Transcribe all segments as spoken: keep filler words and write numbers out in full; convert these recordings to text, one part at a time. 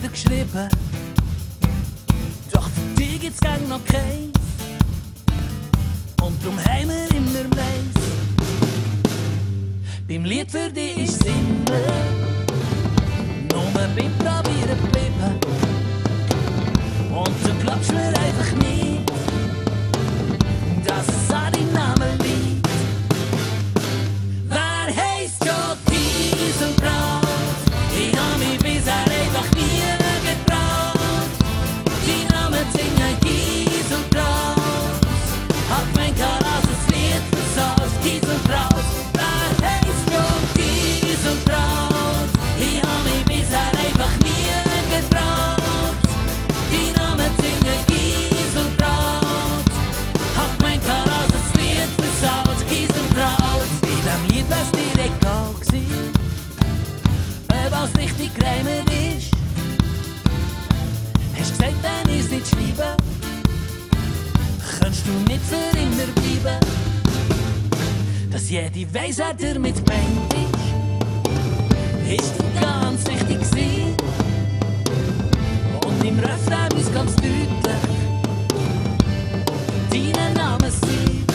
Lieder geschrieben, doch für dich gibt's gang noch keins. Und drum haben wir immer meins. Beim Lied für dich ist es immer nur beim Probieren geblieben. Und du glaubst mir einfach nicht, dass es an deinem Namen liegt. Wer heisst schon Dieselbraut? Ich hab mich bisher einfach nie getraut. Die Namen singen Dieselbraut. Hab mein Karas das Lied versaut. Dieselbraut. Wer heisst schon Dieselbraut? Ich hab mich bisher einfach nie getraut. Die Namen singen Dieselbraut. Hab mein Karas das Lied versaut. Dieselbraut. Bei dem Lied wär's dir egal gewesen, ob es richtig gereimt ist. Hast gesagt, wenn ich's nicht schreibe, kannst du nicht für immer bleiben. Dass jede weiss, wer damit gemeint ist, ist dir ganz wichtig gewesen. Und im Refrain ist ganz deutlich deinen Namen sein.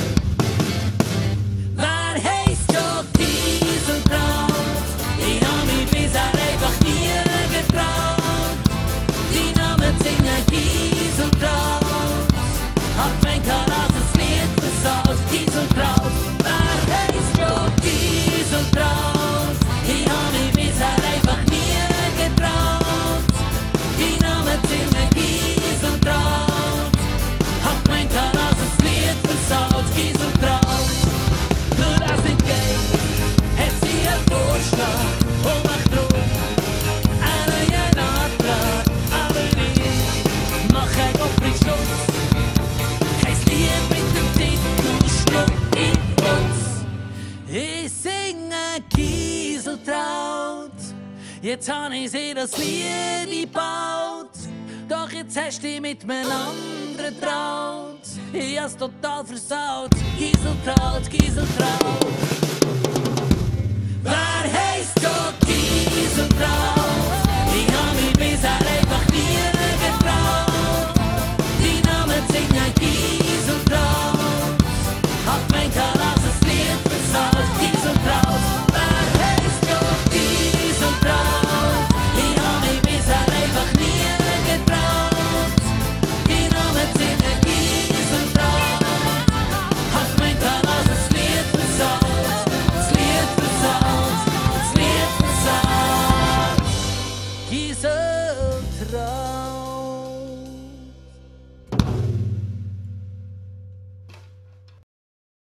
Wer heisst schon Dieselbraut? Ich hab mich bisher einfach nie getraut. Die Namen singen Dieselbraut. Hab mein Karas das Lied versaut. Dieselbraut. Wer heisst schon Dieselbraut? Ich hab mich bisher einfach nie getraut. Die Namen singen Dieselbraut. Hab mein Karas das Lied versaut. Dieselbraut. Nur dass nicht geht, hat sie einen Vorschlag und macht drum einen Antrag. Aber ich mach ein Opferschluss. Kein Lied mit dem Titel Schluck in uns. Ich singe Gieseltraut. Jetzt hab ich sie das Lied gebaut. Doch jetzt hast du dich mit einem anderen traut. Ich hab's total versaut. Gieseltraut, Gieseltraut. Wer heisst schon Gieseltraut?